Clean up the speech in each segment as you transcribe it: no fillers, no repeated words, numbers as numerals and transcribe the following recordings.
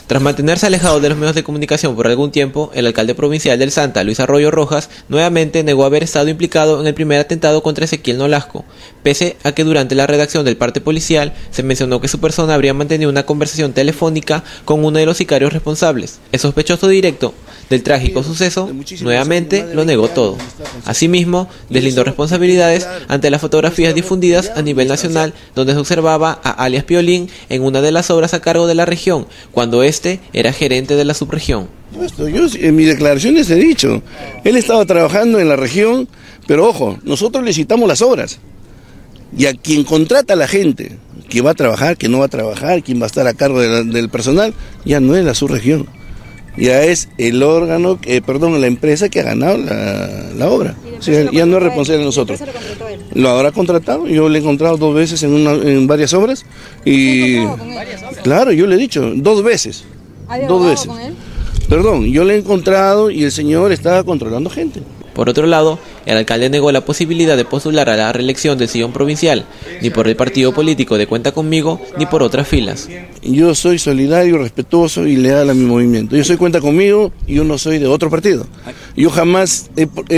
Tras mantenerse alejado de los medios de comunicación por algún tiempo, el alcalde provincial del Santa, Luis Arroyo Rojas, nuevamente negó haber estado implicado en el primer atentado contra Ezequiel Nolasco, pese a que durante la redacción del parte policial se mencionó que su persona habría mantenido una conversación telefónica con uno de los sicarios responsables. El sospechoso directo del trágico suceso nuevamente lo negó todo. Asimismo, deslindó responsabilidades ante las fotografías difundidas a nivel nacional, donde se observaba a alias Piolín en una de las obras a cargo de la región, cuando este era gerente de la subregión. Yo en mis declaraciones he dicho, él estaba trabajando en la región, pero ojo, nosotros le citamos las obras. Y a quien contrata a la gente, que va a trabajar, que no va a trabajar, quien va a estar a cargo del personal, ya no es la subregión. Ya es el órgano, la empresa que ha ganado la obra. O sea, ya no es responsable de nosotros. Lo habrá contratado, yo le he encontrado 2 veces en varias obras. Y claro, yo le he dicho, 2 veces. 2 veces. Con él? Perdón, yo le he encontrado y el señor estaba controlando gente. Por otro lado, el alcalde negó la posibilidad de postular a la reelección del sillón provincial, ni por el partido político de Cuenta Conmigo, ni por otras filas. Yo soy solidario, respetuoso y leal a mi movimiento. Yo soy Cuenta Conmigo y yo no soy de otro partido. Yo jamás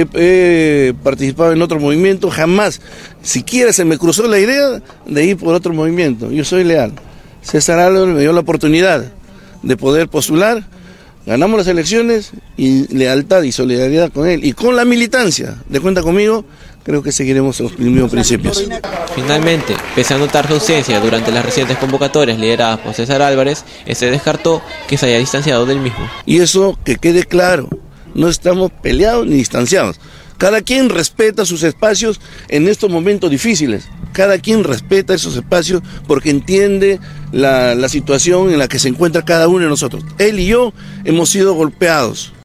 he participado en otro movimiento, jamás, siquiera se me cruzó la idea de ir por otro movimiento. Yo soy leal. César Álvarez me dio la oportunidad de poder postular. Ganamos las elecciones y lealtad y solidaridad con él y con la militancia de Cuenta Conmigo, creo que seguiremos los mismos principios. Finalmente, pese a notar su ausencia durante las recientes convocatorias lideradas por César Álvarez, se descartó que se haya distanciado del mismo. Y eso que quede claro, no estamos peleados ni distanciados. Cada quien respeta sus espacios en estos momentos difíciles. Cada quien respeta esos espacios porque entiende la situación en la que se encuentra cada uno de nosotros. Él y yo hemos sido golpeados.